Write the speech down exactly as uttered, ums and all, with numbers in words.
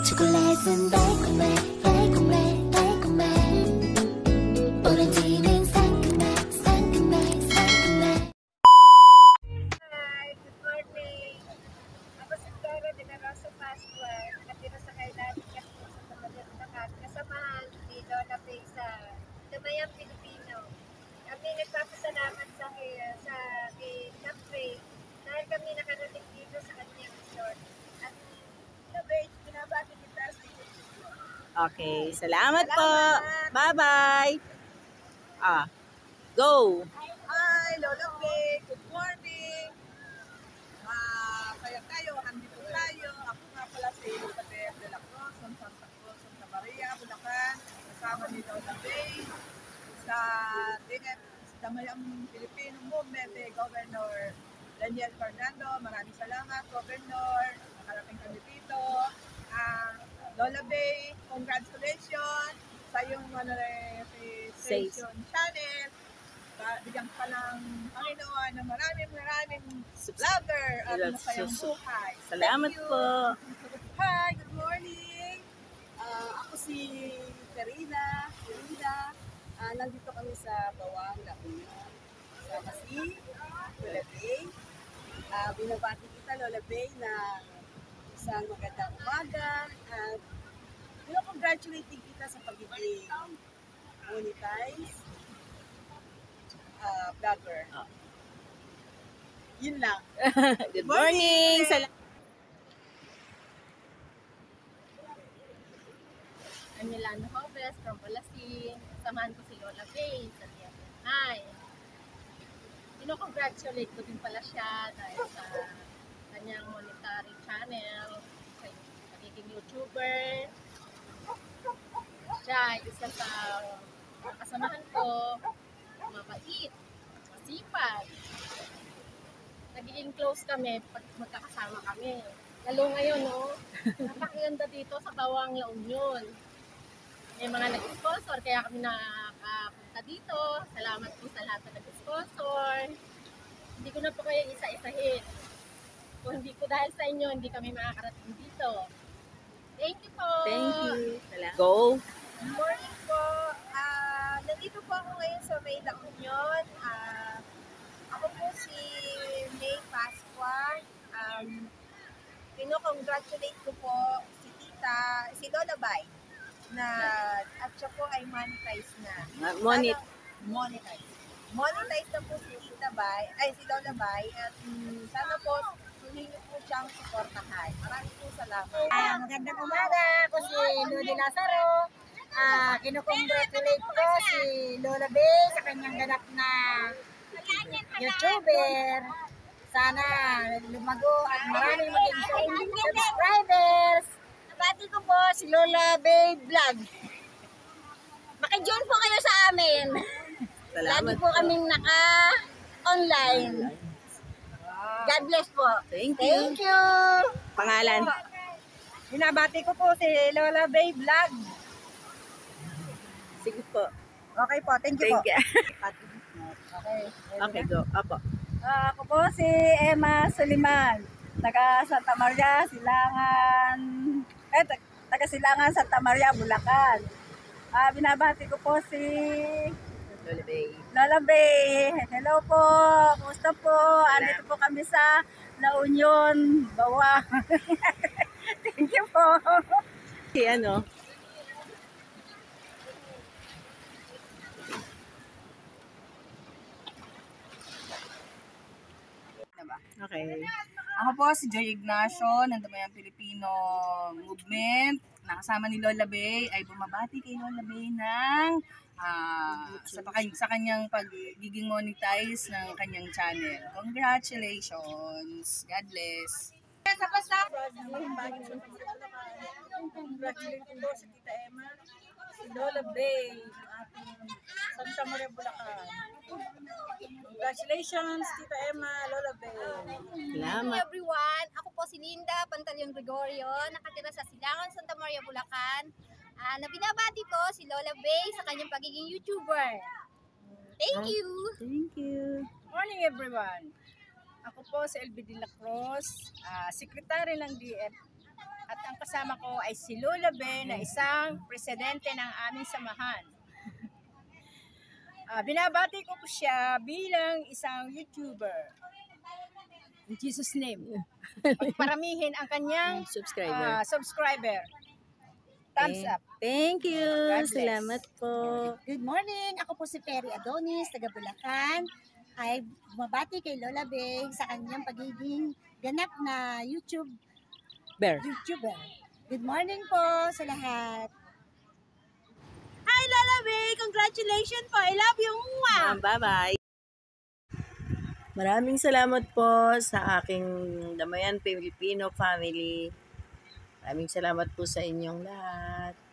초콜릿은 달콤해 달콤해 달콤해 오렌지는 상큼해 상큼해 상큼해. Hi, good morning. Ako si Dora de la Rosa Pascua, nakatira sa Kailan, Castro, sa Tamalian, kasamahan ni Lola Faye sa Damayang Pilipino. Kami nagpapasalamat sa sa kay Lola Faye dahil kami nakarating dito sa kanyang resort. At Lola Faye, binabati kita sa Okay, salamat, po. Bye-bye. Ah, go. Hi, Lola Faye. Good morning. Ah, kaya tayo, andito tayo. Ako nga pala si Elizabeth de la Cruz, ng Santa Cruz, Santa Maria, Bulacan. Kasama ni Lola Faye sa D N F, sa Damayang Pilipino Movement, eh, Governor Daniel Fernando. Maraming salamat, Governor. Nakarating kami dito. Ah, Lola Faye, congratulations sa iyong monetization channel. Bigyan ka ng Panginoon ng maraming maraming vlogger at masayang buhay. Salamat po. Hi, good morning. Uh, ako si Karina. Karina. Uh, nandito kami sa Bawang, La Union. Sama si Lola Faye. Uh, binabati kita, Lola Faye, na isang magandang umaga. At uh, congratulating kita sa pagiging monetize uh, vlogger. Oh. Yun lang. Good morning. Salamat. I'm Milano Hoves from Palasin. Samahan ko si Lola Faye sa D F N I. Ino-congratulate ko din pala siya dahil sa kanyang monetary channel, sa pagiging YouTuber. Siya, isa sa kasamahan ko, mabait, masipag. Nagiging close kami pag magkakasama kami. Lalo ngayon, no? Napakaganda dito sa Bawang, La Union. May mga nag-sponsor, kaya kami nakapunta dito. Salamat po sa lahat na nag-sponsor. Hindi ko na po kayo isa-isahin. Kung hindi ko dahil sa inyo, hindi kami makakarating dito. Thank you po! Thank you. Salamat. Go! Good morning po. Uh, nandito po ako ngayon sa May La Union. Uh, ako po si May Pascua. Um, Pino-congratulate ko po si Tita, si Lola Bay, na at siya po ay monetize na. Monit. Sana, monetize. Monetize na po si Tita Bay, ay si Lola Bay, at um, sana po tuloy niyo po siyang suportahan. Maraming po salamat. Ah, magandang umaga. Ako si Lodi Lazaro. Ah, kinukongratulate ko si Lola Faye sa kanyang ganap na YouTuber. Sana lumago at maraming maging subscribers. Nabati ko po si Lola Faye Vlog. Maki-join po kayo sa amin. Salamat Lagi po kaming naka-online. God bless po. Thank you. Thank you. Pangalan? Binabati ko po si Lola Faye Vlog. Sige po. Okay po, thank you Thank po. you. Okay. Okay, go. Apo. Uh, ako po si Emma Suliman, taga Santa Maria, Silangan, eh, taga Silangan, Santa Maria, Bulacan. Uh, binabati ko po si Lola Faye. Lola Faye. Hello po, kumusta po? Andito po kami sa La Union, Bawang. Thank you po. Si ano? Okay. Ako po si Joy Ignacio ng Damayang Pilipino Movement. Nakasama ni Lola Faye ay bumabati kay Lola Faye ng uh, sa, sa kanyang pagiging monetize ng kanyang channel. Congratulations! God bless! Congratulations po si Tita Emma, si Lola Faye, ating Santa Maria, Bulacan. Congratulations, Tita Emma, Lola Faye. Salamat. Hello everyone, ako po si Linda Pantaleon Gregorio, nakatira sa Silangan, Santa Maria, Bulacan. Uh, na binabati ko si Lola Faye sa kanyang pagiging YouTuber. Thank you! Thank you. Morning everyone. Ako po si L B de la Cruz, uh, Secretary ng D F At ang kasama ko ay si Lola Bay na isang presidente ng aming samahan. Ah, binabati ko po siya bilang isang YouTuber. In Jesus' name. Paramihin ang kanyang Subscriber. ah, subscriber. Thumbs Thank- up. Thank you. God bless. Salamat po. Good morning! Ako po si Perry Adonis, taga Bulacan. Ay bumabati kay Lola Bay sa kanyang pagiging ganap na YouTube Bear. YouTuber. Good morning po sa lahat. Hi Lola Bay! Congratulations po! I love you! Mwah! Um, bye-bye. Maraming salamat po sa aking Damayan Filipino family. Maraming salamat po sa inyong lahat.